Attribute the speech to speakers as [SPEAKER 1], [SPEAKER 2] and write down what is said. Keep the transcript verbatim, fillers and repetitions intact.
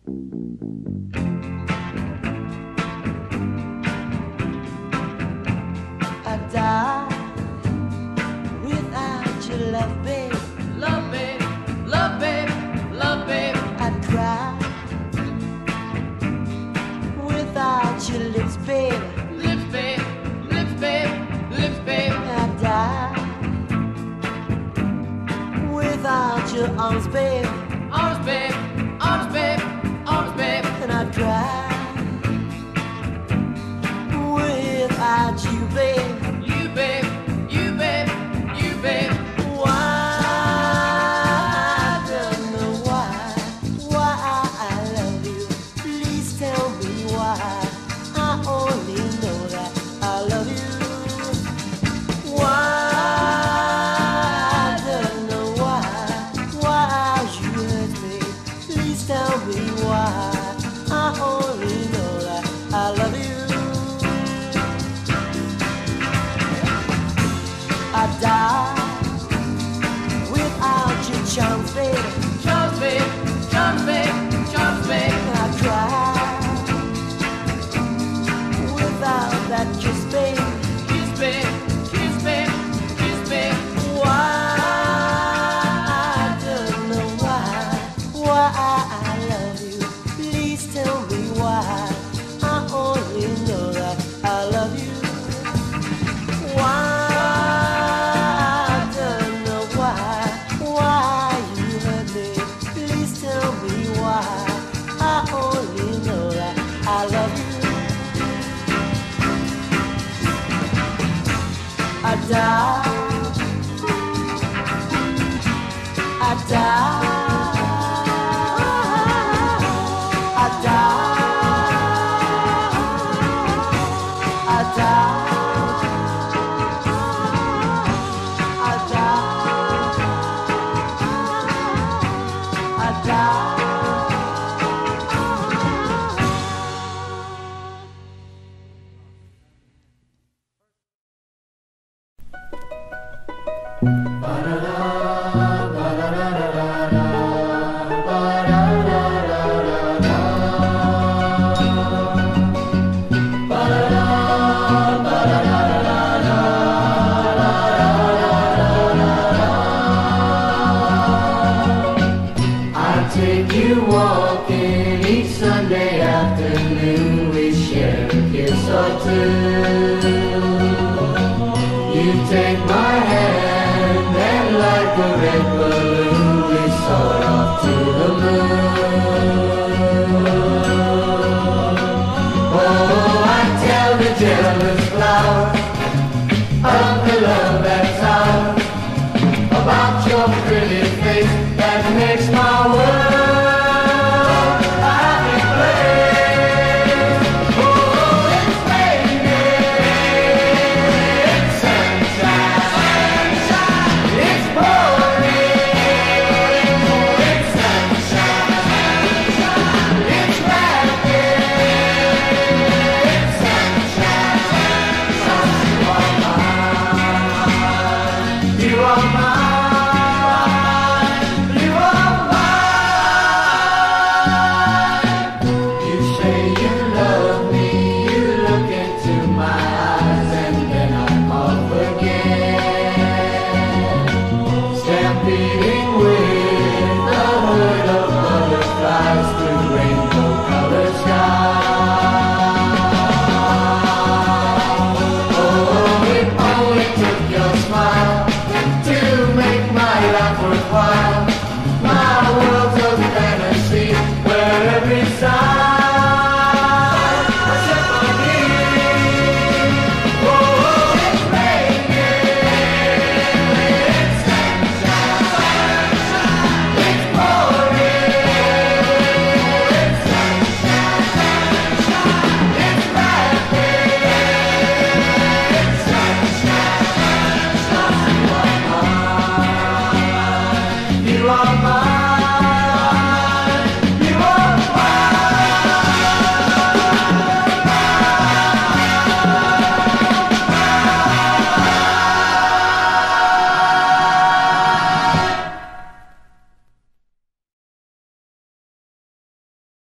[SPEAKER 1] I die without your love, babe.
[SPEAKER 2] Love, babe, love, babe, love, babe.
[SPEAKER 1] I cry without your lips, babe.
[SPEAKER 2] Lips, babe, lips, babe, lips, babe.
[SPEAKER 1] I die without your arms, babe.
[SPEAKER 2] Arms, babe, arms, babe, arms, babe.
[SPEAKER 1] And I cry without you, babe.
[SPEAKER 2] You, babe, you, babe, you, babe.
[SPEAKER 1] Why? I don't know why. Why I love you. Please tell me why. I only know that I love you. Why? I don't know why. Why you hurt me. Please tell me why. I only know that I love you. I die without your charms, babe.
[SPEAKER 2] Charms, babe, charms, babe, charms, babe.
[SPEAKER 1] And I cry without that kiss, babe.
[SPEAKER 2] Kiss, babe, kiss, babe, kiss, babe.
[SPEAKER 1] Why? I don't know why. Why I love you. Please tell me why. I only know that I love you. Why? I love you. I die. I die. I die. I die. I die. I die.
[SPEAKER 3] Take my hand and like a red balloon we soar off to the moon.